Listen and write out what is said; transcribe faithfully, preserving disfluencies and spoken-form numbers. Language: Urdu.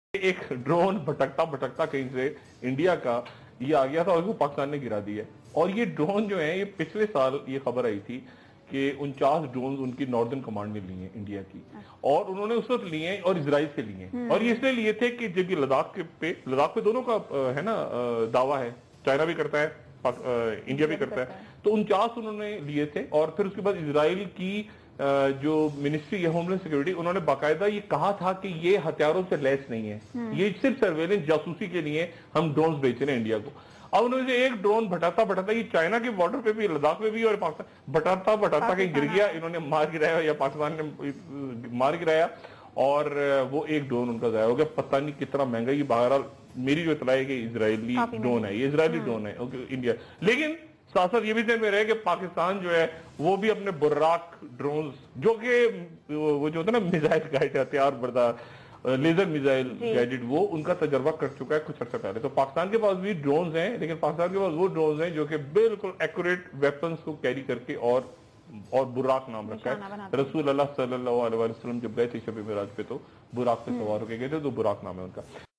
ایک ڈرون بھٹکتا بھٹکتا کہیں سے انڈیا کا یہ آ گیا تھا اور اس کو پاکستان نے گرا دیا. اور یہ ڈرون جو ہیں یہ پچھلے سال یہ خبر آئی تھی کہ انچاس ڈرونز ان کی ناردرن کمانڈ نے لیے ہیں انڈیا کی, اور انہوں نے اس وقت لیے ہیں اور اسرائیل سے لیے ہیں, اور یہ اس لیے لیے تھے کہ جب یہ لداخ پہ لداخ پہ دونوں کا ہے نا دعویٰ ہے, چائنا بھی کرتا ہے انڈیا بھی کرتا ہے, تو انچاس انہوں نے لیے تھے. اور پھر اس کے بعد اسرائیل کی جو منسٹری ہے ہوم لینڈ سیکورٹی, انہوں نے باقاعدہ یہ کہا تھا کہ یہ ہتھیاروں سے لیس نہیں ہے, یہ صرف سرویلنس جاسوسی کے لیے ہم ڈرونز بیچ رہے ہیں انڈیا کو. اب انہوں نے ایک ڈرون بھٹاتا بھٹاتا یہ چائنا کے بارڈر پہ بھی, لداخ پہ بھی اور پاکستان بھٹاتا بھٹاتا کہیں گر گیا, انہوں نے مار گرایا یا پاکستان نے مار گرایا, اور وہ ایک ڈرون ان کا ضائع ہو گیا. پتہ نہیں کتنا مہنگا, یہ بہرحال میری جو اطلاع ہے کہ اسرائیلی ڈرون ہے, یہ اسرائیلی ڈرون ہے انڈیا. لیکن ساتھ ساتھ یہ بھی ذہن میں رہے کہ پاکستان جو ہے وہ بھی اپنے براق ڈرونز جو کہ وہ جو ہوتا ہے نا میزائل گائیڈ ہتھیار بردار لیزر میزائل گائیڈڈ, وہ ان کا تجربہ کر چکا ہے کچھ عرصہ پہلے. تو پاکستان کے پاس بھی ڈرونز ہیں, لیکن پاکستان کے پاس وہ ڈرونز ہیں جو کہ بالکل ایکوریٹ ویپنز کو کیری کر کے, اور اور براق نام رکھا ہے. رسول اللہ صلی اللہ علیہ وسلم جب گئے تھے شب معراج پہ تو براق پہ سوار ہو کے گئے تھے, تو براق نام ہے ان کا.